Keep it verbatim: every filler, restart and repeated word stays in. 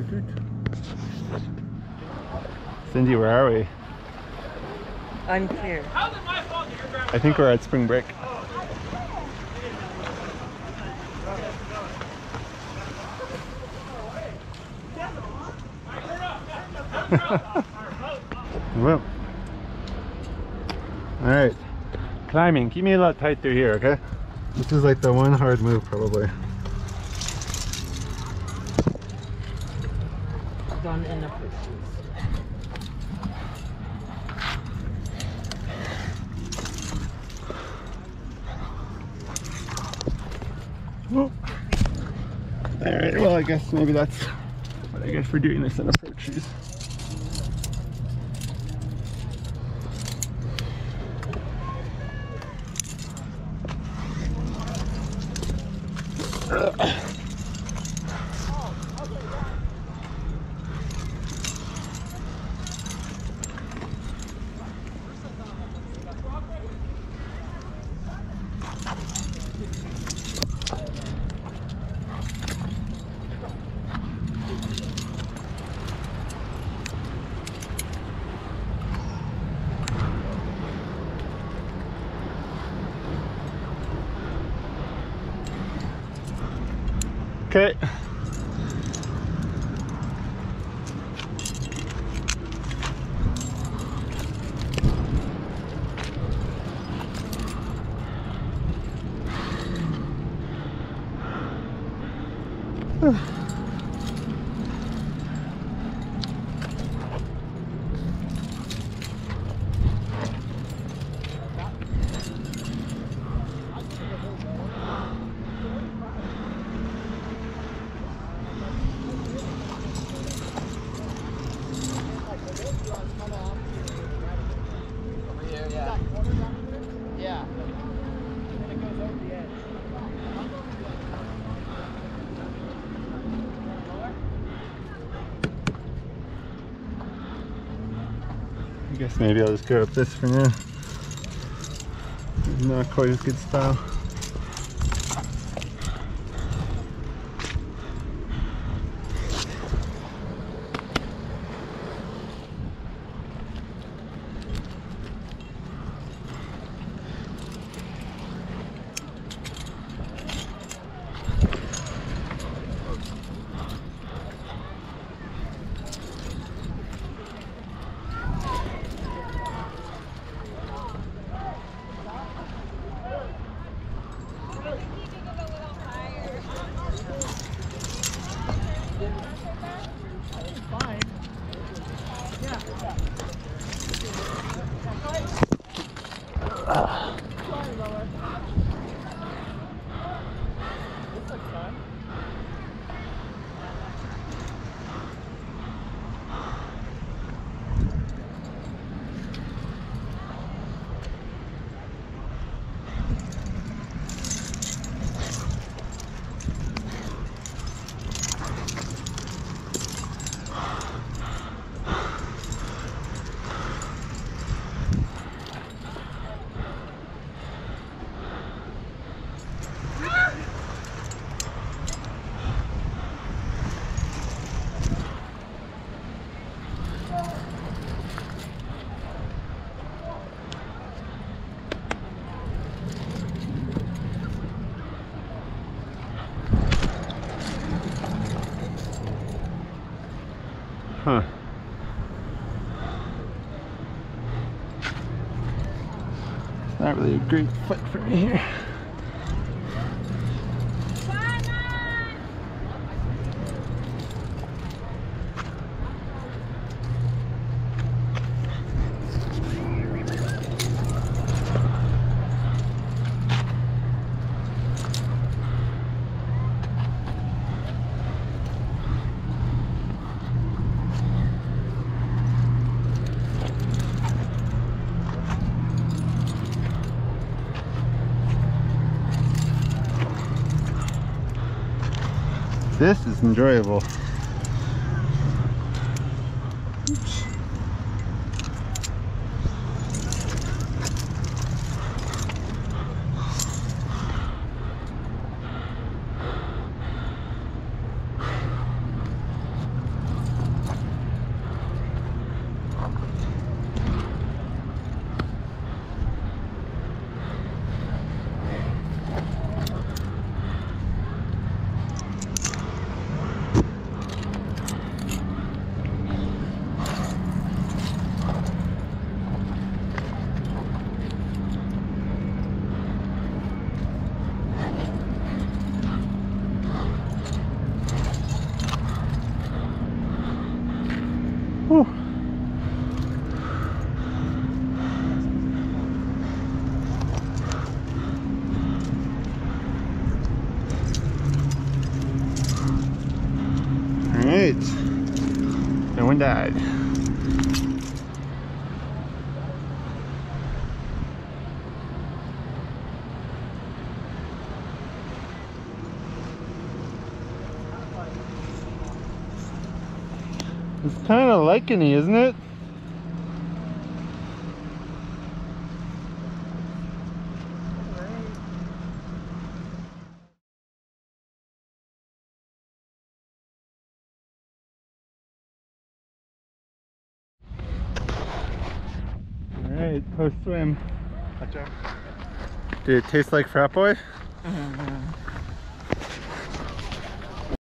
Cindy, where are we? Unclear. I think we're at spring break. Well, all right, climbing. Keep me a lot tight through here, okay? This is like the one hard move, probably. Done enough. All right. Well, I guess maybe that's what I get for doing this in approach shoes. Okay. I guess maybe I'll just go up this for now. Not quite as good style. Huh. It's not really a great foot for me here. This is enjoyable. Oops. Whew. Alright, no one died. It's kind of licheny, isn't it? Alright, post swim. Did it taste like Frat Boy?